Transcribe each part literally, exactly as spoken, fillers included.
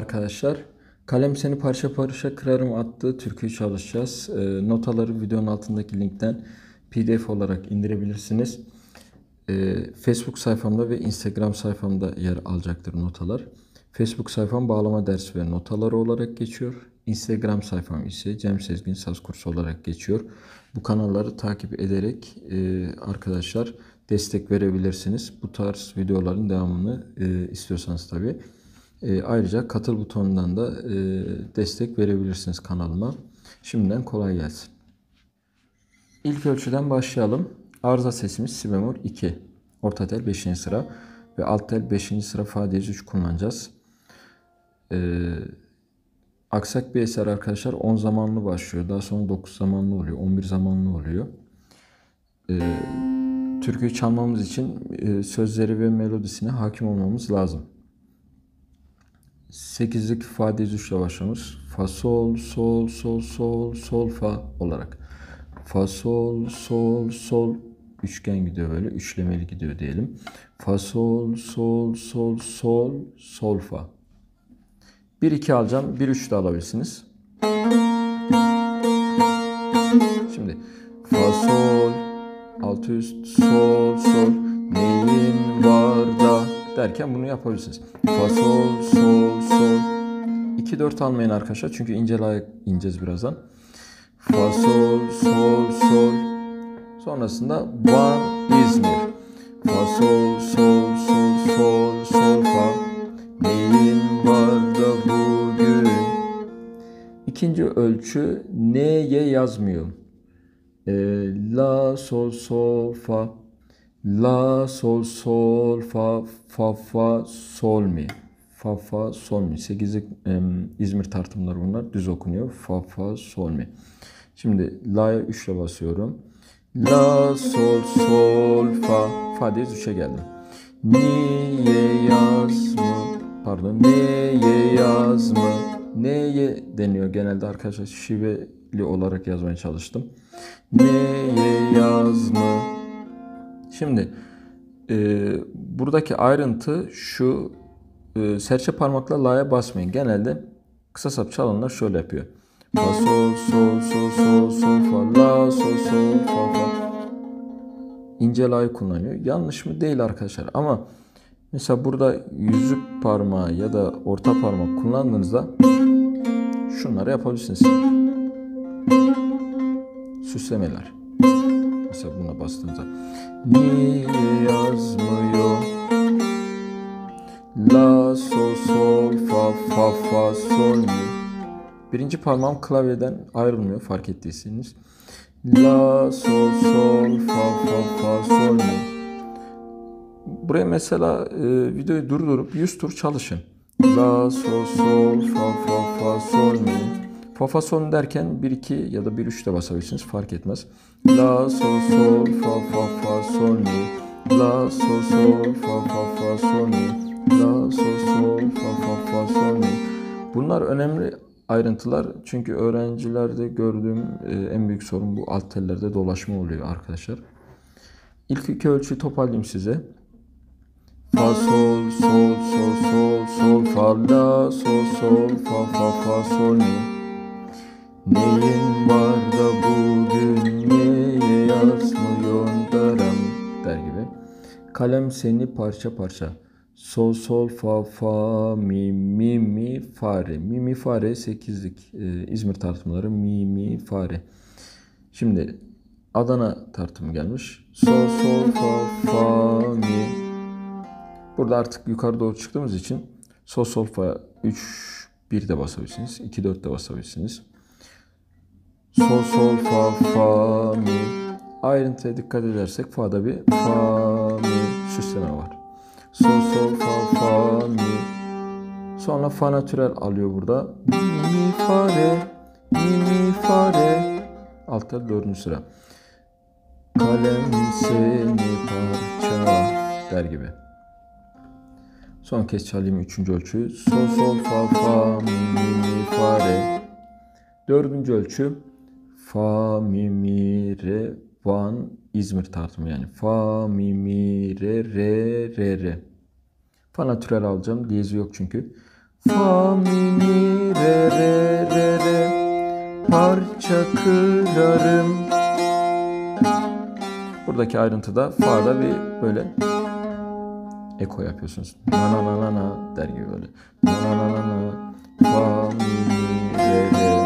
arkadaşlar. Kalem Seni Parça Parça Kırarım adlı türküyü çalışacağız. E, notaları videonun altındaki linkten P D F olarak indirebilirsiniz. E, Facebook sayfamda ve Instagram sayfamda yer alacaktır notalar. Facebook sayfam bağlama dersi ve notaları olarak geçiyor. Instagram sayfam ise Cem Sezgin Saz Kursu olarak geçiyor. Bu kanalları takip ederek e, arkadaşlar destek verebilirsiniz. Bu tarz videoların devamını e, istiyorsanız tabii. E, ayrıca katıl butonundan da e, destek verebilirsiniz kanalıma. Şimdiden kolay gelsin. İlk ölçüden başlayalım. Arıza sesimiz si bemol iki. Orta tel beşinci sıra ve alt tel beşinci sıra fa diyez üç kullanacağız. E, aksak bir eser arkadaşlar on zamanlı başlıyor. Daha sonra dokuz zamanlı oluyor. on bir zamanlı oluyor. E, türküyü çalmamız için e, sözleri ve melodisine hakim olmamız lazım. sekizlik fa diyez üç ile başlamış. Fa sol sol sol sol sol fa olarak. Fa sol sol sol üçgen gidiyor böyle. Üçlemeli gidiyor diyelim. Fa sol sol sol sol sol fa. bir iki alacağım. bir üç de alabilirsiniz. Şimdi fa sol altı üst sol sol neyin var da derken bunu yapabilirsiniz. Fa sol sol sol. iki dört almayın arkadaşlar çünkü ince layık ineceğiz birazdan. Fa sol sol sol. Sonrasında Van İzmir. Fa sol sol sol sol sol fa. Neyin var da bugün. İkinci ölçü neye yazmıyor. E, la sol sol fa. La sol sol fa fa fa sol mi. Fa fa sol mi. sekizlik e, İzmir tartımları bunlar. Düz okunuyor. Fa fa sol mi. Şimdi la'ya üç ile basıyorum. La sol sol fa. Fa diyez üçe geldim. Niye yazma? Pardon. Neye yazma? Neye deniyor genelde arkadaşlar. Şiveli olarak yazmaya çalıştım. Neye yazma? Şimdi e, buradaki ayrıntı şu. E, serçe parmakla la'ya basmayın. Genelde kısa sap çalanlar şöyle yapıyor. Fa sol sol sol sol sol fa la sol sol fa fa. İnce la'yı kullanıyor. Yanlış mı? Değil arkadaşlar. Ama mesela burada yüzük parmağı ya da orta parmak kullandığınızda şunları yapabilirsiniz. Süslemeler. Mesela buna bastığınızda niye yazmıyor? La sol sol fa fa fa sol mi. Birinci parmağım klavyeden ayrılmıyor fark ettiyseniz. La sol sol fa fa fa sol mi. Buraya mesela e, videoyu durdurup yüz tur çalışın. La sol sol fa fa fa sol mi. Fa fa sol derken bir iki ya da bir üç de basabilirsiniz fark etmez. La sol sol fa fa fa sol mi. La sol sol fa fa fa sol mi. La sol sol fa fa fa sol mi. Bunlar önemli ayrıntılar çünkü öğrencilerde gördüğüm en büyük sorun bu alt tellerde dolaşma oluyor arkadaşlar. İlk iki ölçüyü toparlayayım size. Fa sol sol sol sol sol fa la sol sol fa fa fa sol mi. Neyin var da bugün neye yazmıyor darım der gibi. Kalem seni parça parça. Sol sol fa fa mi mi mi fa re. Mi mi fa re sekizlik e, İzmir tartımları mi mi fa re. Şimdi Adana tartımı gelmiş. Sol sol fa fa mi. Burada artık yukarı doğru çıktığımız için sol sol fa üç bir de basabilirsiniz. iki dört de basabilirsiniz. Sol sol fa fa mi. Ayrıntıya dikkat edersek fa'da bir fa mi süsleme var. Sol sol fa fa mi. Sonra fa natürel alıyor burada. Mi mi fa re. Mi mi fa re. Alt tel dördüncü sıra. Kalem seni parça der gibi. Son kez çalayım üçüncü ölçü. Sol sol fa fa mi mi mi fa re. Dördüncü ölçü. Fa mi mi re Van İzmir tartımı yani. Fa mi mi re re re re. Fa natürel alacağım. Diyezi yok çünkü. fa, mi, mi, re, re, re, re. Parça kırarım. Buradaki ayrıntıda fa'da bir böyle eko yapıyorsunuz. Na na na na na der gibi böyle. Na na na na na. Fa, mi, mi, re, re.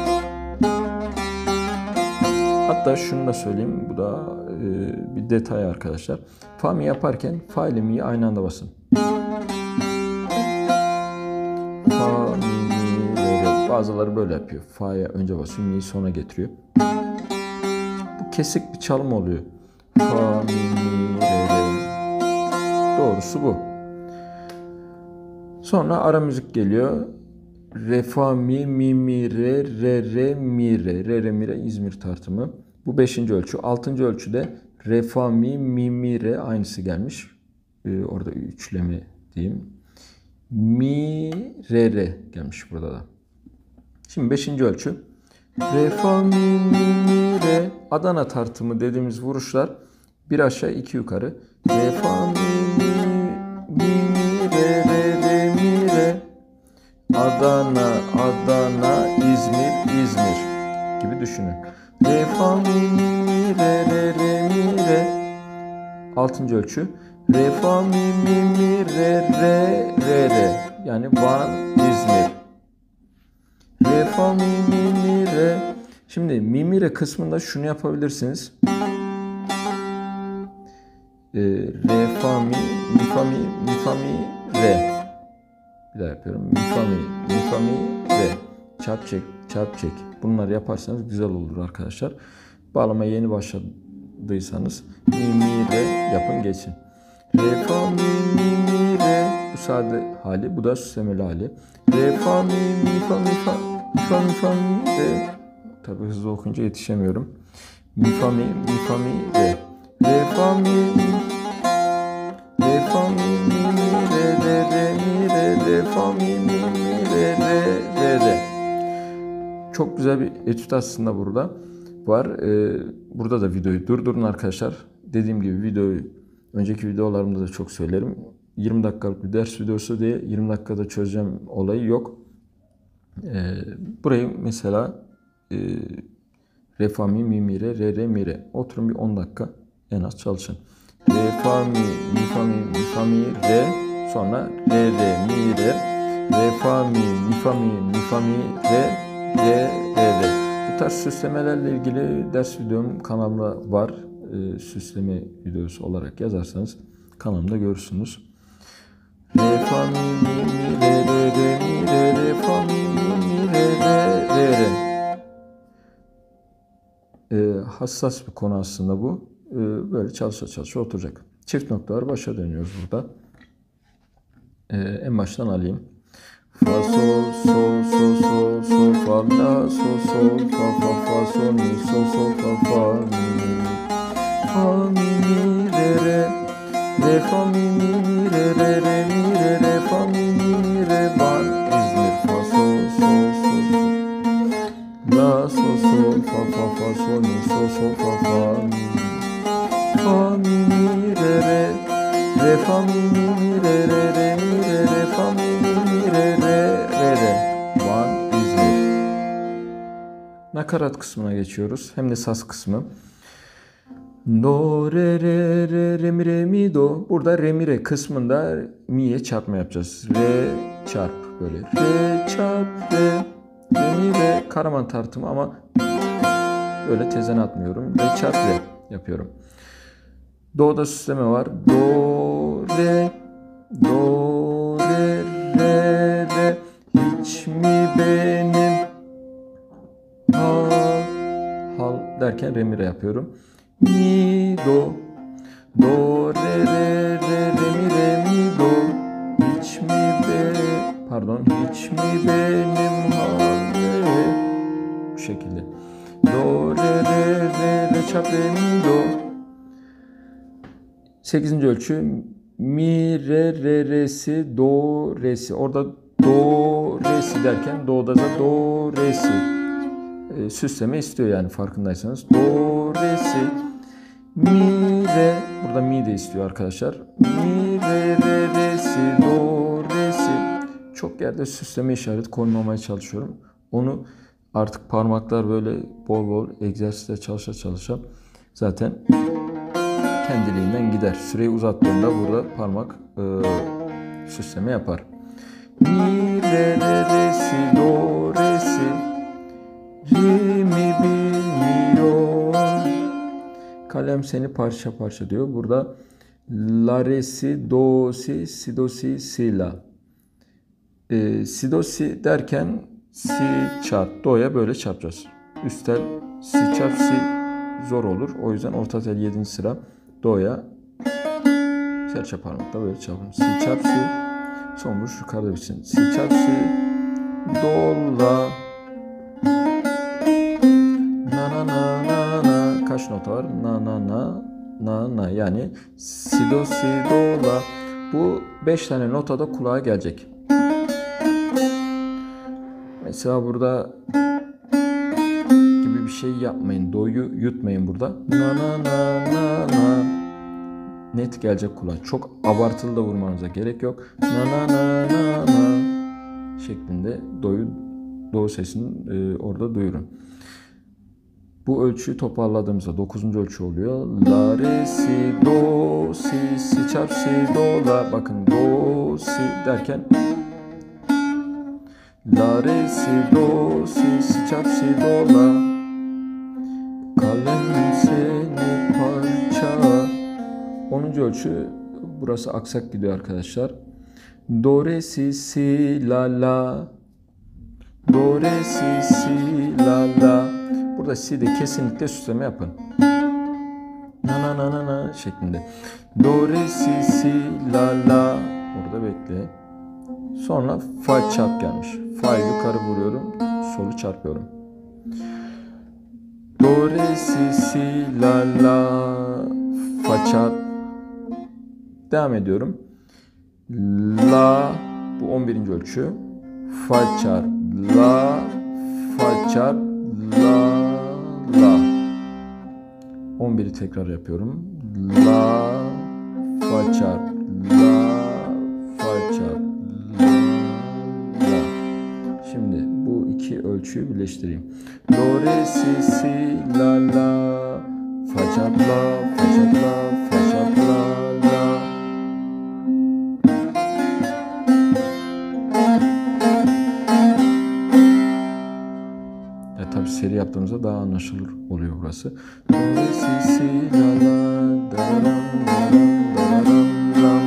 Hatta şunu da söyleyeyim. Bu da e, bir detay arkadaşlar. Fa, mi yaparken fa ile mi'yi aynı anda basın. Fa, mi, mi, re, re. Bazıları böyle yapıyor. Fa'ya önce basıyor, mi'yi sona getiriyor. Bu kesik bir çalım oluyor. Fa, mi, mi, re, re. Doğrusu bu. Sonra ara müzik geliyor. Re, fa, mi, mi, mi, re, re, re, mi, re. Re, re, mi, re İzmir tartımı. Bu beşinci ölçü. Altıncı ölçüde re, fa, mi, mi, mi, re aynısı gelmiş. Ee, orada üçleme diyeyim. Mi, re, re gelmiş burada da. Şimdi beşinci ölçü. Re, fa, mi, mi, mi, re. Adana tartımı dediğimiz vuruşlar bir aşağı iki yukarı. Re, fa, mi, mi, mi, mi, re, re, re, mi, re. Adana, Adana, İzmir, İzmir gibi düşünün. Re, fa, mi, mi, mi, re, re, re, mi, re. Altıncı ölçü. Re, fa, mi, mi, mi, re, re, re, re. Yani Van, İzmir. Re, fa, mi, mi, mi, re. Şimdi mi, mi, re kısmında şunu yapabilirsiniz. E, re, fa, mi, mi, fa, mi, mi, fa, mi, re. Bir daha yapıyorum. Mi, fa, mi, mi, fa, mi, re. Çarp çek, çarp çek. Bunları yaparsanız güzel olur arkadaşlar. Bağlamaya yeni başladıysanız mi, mi, re yapın geçin. Re, fa, mi, mi, mi, re. Bu sade hali, bu da süslemeli hali. Re, fa, mi, mi, fa, mi, fa, mi, fa, mi, fa, mi, re. Tabii hızlı okuyunca yetişemiyorum. Mi, fa, mi, mi, fa, mi, re. Re, fa, mi, mi, re, fa, mi, mi, mi, re, re, re, mi, re, re, fa, mi, mi, mi, re, re, re, re. Çok güzel bir etüt aslında burada var. Ee, burada da videoyu durdurun arkadaşlar. Dediğim gibi videoyu önceki videolarımda da çok söylerim. yirmi dakikalık bir ders videosu diye yirmi dakikada çözeceğim olayı yok. Ee, burayı mesela e, re, fa, mi, mi, mi, re, re, re, mi, re. Oturun bir on dakika en az çalışın. Re, fa, mi, mi, fa, mi, mi, fa, mi, re. Sonra re, re, mi, re. Re, fa, mi, mi, fa, mi, mi, fa, mi, re, re, re, re. Bu tarz süslemelerle ilgili ders videom kanalımda var. Ee, süsleme videosu olarak yazarsanız kanalımda görürsünüz. Re, fa, mi, mi, mi, re, re, re, mi, re, re, fa, mi, mi, mi, re, re, re, re. Ee, hassas bir konu aslında bu. Ee, böyle çalışa çalışa oturacak. Çift noktalar başa dönüyoruz burada. Ee, en baştan alayım. Fa, sol, sol, sol, sol, sol, fa, la, sol, sol, fa, fa, fa, sol, mi, sol, sol, fa, fa, mi, mi, fa, mi, mi, re, re, re, fa, mi, mi, mi, re, re, re, mi, re, re, fa, mi, mi, mi, re, ban, İzmir, fa, sol, sol, sol, sol, la, sol, sol, fa, fa, fa, sol, mi, sol, sol, fa, fa, mi, fa, mi, mi, re, re, re, fa, mi, mi, mi, re, re, re, mi, re, re, fa, mi, mi, mi, re, re, re, re. Van, İzmir. Nakarat kısmına geçiyoruz. Hem de saz kısmı. Do, re, re, re, re, mi, re, mi, do. Burada re, mi, re kısmında mi'ye çarpma yapacağız. Re, çarp böyle. Re, çarp, re. Re, mi, re. Karaman tartımı ama böyle tezene atmıyorum. Re, çarp, re yapıyorum. Do'da süsleme var. Do, re, do, re, re, re. Hiç mi benim hal, hal derken re, mi, re yapıyorum. Mi, do, do, re, re, re, re, mi, re, mi, do. Hiç mi be, pardon, hiç mi benim hal, re. Bu şekilde. Do, re, re, re, re, çarp, re, mi, do. sekizinci ölçü mi, re, re, re'si, do, re'si. Orada do, re'si derken do'da da do, re'si. E, süsleme istiyor yani farkındaysanız. Do, re'si, mi, re. Burada mi de istiyor arkadaşlar. Mi, re, re, re'si, do, re'si. çok yerde süsleme işareti koymamaya çalışıyorum. Onu artık parmaklar böyle bol bol egzersizle çalışa çalışa zaten kendiliğinden gider. Süreyi uzattığında burada parmak e, süsleme yapar. Mi, re, re, re, si, do, re, si. Ri, mi bilmiyor. Kalem seni parça parça diyor. Burada la, re, si, do, si, si, do, si, si, la. E, si, do, si derken si çarp, do'ya böyle çarpacağız. Üst tel si çarp si zor olur. O yüzden orta tel yedinci sıra do'ya serçe parmakla böyle çarpalım. Si çarp si, son vuruş yukarıda bitsin. Si çarp si, do, la. Na na na na na. Kaç nota var? Na na na na na. Yani si do si do la. Bu beş tane nota da kulağa gelecek. Mesela burada gibi bir şey yapmayın. Do'yu yutmayın burada. Na na na na na. Net gelecek kulağa. Çok abartılı da vurmanıza gerek yok. Na na na na na şeklinde do'yu, do sesini e, orada duyurun. Bu ölçüyü toparladığımızda dokuzuncu ölçü oluyor. La, re, si, do, si, si çarp si, do, la. Bakın do, si derken la, re, si, do, si, si çarp si, do, la. Kalem seni parça. onuncu ölçü burası aksak gidiyor arkadaşlar. Do, re, si, si, la, la. Do, re, si, si, la, la. Burada si'de kesinlikle süsleme yapın. Na na na na na şeklinde. Do, re, si, si, la, la. Orada bekle. Sonra fa çarp gelmiş. Fa'yı yukarı vuruyorum. Solu çarpıyorum. Do, re, si, si, la, la. Fa çarp. Devam ediyorum. La. Bu on birinci ölçü. Fa çarp. La. Fa çarp. La. La. on biri tekrar yapıyorum. La. Fa çarp. La. Fa çarp. La. La. Şimdi bu iki ölçüyü birleştireyim. Do, re, si, si, la, la. Fa çarp la. Fa çarp la. Fa çarp la. La. Ya tabii seri yaptığımızda daha anlaşılır oluyor burası. Do, re, si, si, la, la. Dararam, dararam, dararam, ram.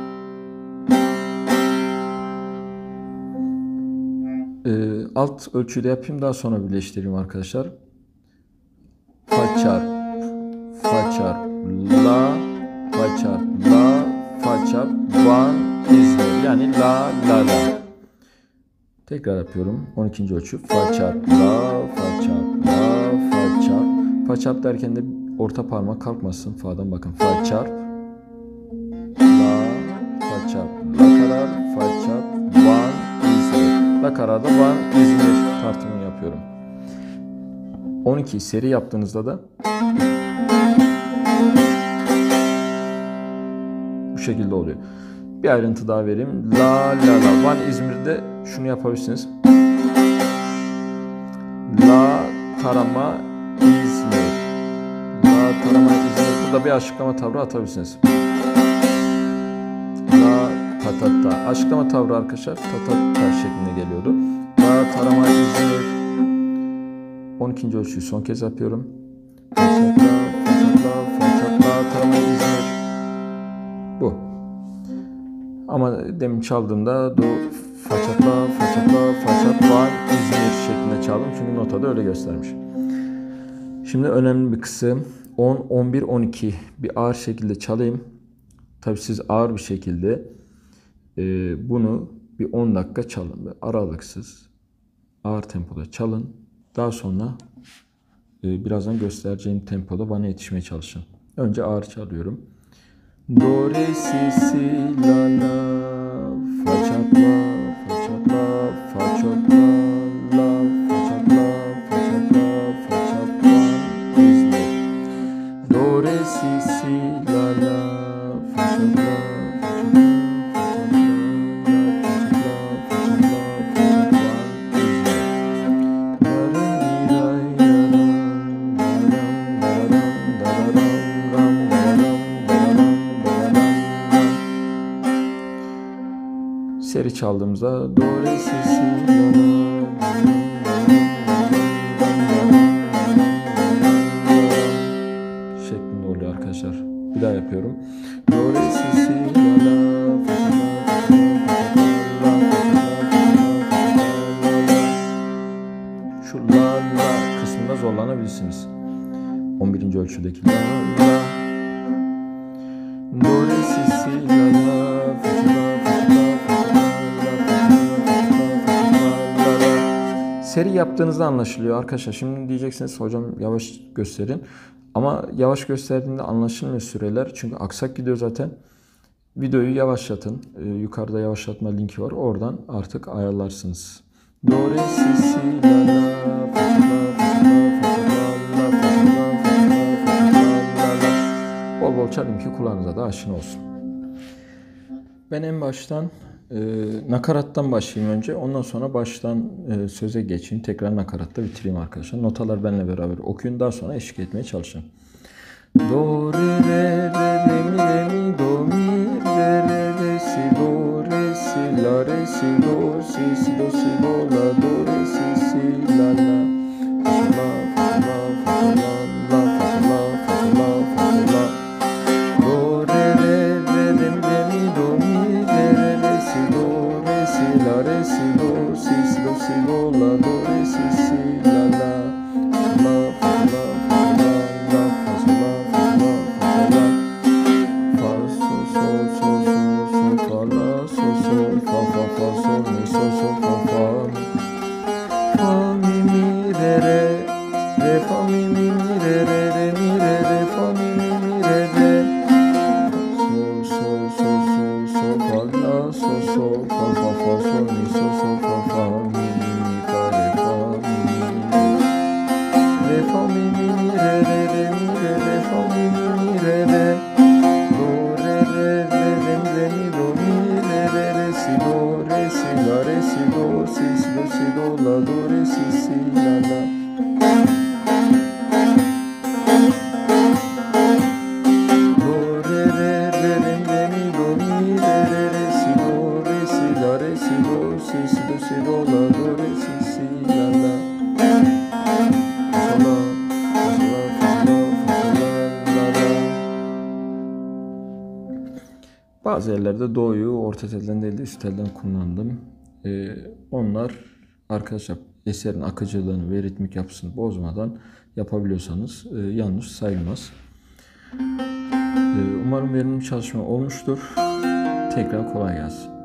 Ee, alt ölçüyü de yapayım, daha sonra birleştireyim arkadaşlar. Fa çarp, fa çarp, la, fa çarp, la, fa çarp, van, İzmir. Yani la, la, la. Tekrar yapıyorum. on ikinci ölçü. Fa çarp, la, fa çarp, la, fa çarp. Fa çarp derken de orta parmak kalkmasın. Fa'dan bakın. Fa çarp, la, fa çarp, la karar, fa çarp, van, İzmir. La kararda van, İzmir tartımını yapıyorum. on iki seri yaptığınızda da bu şekilde oluyor. Bir ayrıntı daha vereyim. La, la, la. Van, İzmir'de şunu yapabilirsiniz. La, tarama, İzmir. La, tarama, İzmir. Burada bir açıklama tavrı atabilirsiniz. La, ta, ta, ta. Açıklama tavrı arkadaşlar ta, ta, ta şeklinde geliyordu. La, tarama, İzmir. on ikinci ölçüyü son kez yapıyorum. Façatla, façatla, façatla, tarama, İzmir. Bu. Ama demin çaldığımda do, façatla, façatla, façatla, İzmir şeklinde çaldım. Çünkü notada öyle göstermiş. Şimdi önemli bir kısım. on, on bir, on iki bir ağır şekilde çalayım. Tabii siz ağır bir şekilde e, bunu bir on dakika çalın. Aralıksız ağır tempoda çalın. Daha sonra e, birazdan göstereceğim tempoda bana yetişmeye çalışın. Önce ağır çalıyorum. Do, re, si, si, la, la. Fa çarpla, fa çarpla, fa çarpla, la, fa çarpla, fa çarpla, fa çarpla, İzmir. Do, re, si, si, la, la. Fa çarpla, fa çarpla, fa çarpla, la, fa çarpla, fa Eseri çaldığımızda do, re, si, si, la, la, şeklinde oluyor arkadaşlar. Bir daha yapıyorum. Do, re, si, si, la, la, fa, şu la, la kısmında zorlanabilirsiniz. on birinci ölçüdeki la, la, do, re, si, si, la, la, fa, seri yaptığınızda anlaşılıyor arkadaşlar. Şimdi diyeceksiniz hocam yavaş gösterin. Ama yavaş gösterdiğinde anlaşılmıyor süreler. Çünkü aksak gidiyor zaten. Videoyu yavaşlatın. Ee, yukarıda yavaşlatma linki var. Oradan artık ayarlarsınız. Do, re, si, si, la, la, fa, fa, fa, fa, la, fa, fa, fa, la. Bol bol çalayım ki kulağınıza da aşina olsun. Ben en baştan e, nakarattan başlayayım önce. Ondan sonra baştan e, söze geçeyim. Tekrar nakaratta bitireyim arkadaşlar. Notalar benimle beraber okuyun. Daha sonra eşlik etmeye çalışın. Do, re, re, re, re, mi, re, mi, do, mi, re, re, re, si, do, re, si, la, re, si, do, si, si, do, si, do, la, do, re, si, si, la, la, fa, la, fa, la, fa, la, la, fa, la, fa, la, fa, la, do, re, re, re, re, mi, re, mi, do, mi, re, re, re, si, do, re, si, la, re, si, do, si, si, do, si, do, la, do, re, si, si, la, la, fa, la, fa, la, fa, la, la, fa, la, bazı yerlerde do'yu orta telden değil de üst telden kullandım. Ee, onlar arkadaşlar eserin akıcılığını ve ritmik yapısını bozmadan yapabiliyorsanız e, yanlış sayılmaz. Ee, umarım verimli çalışma olmuştur. Tekrar kolay gelsin.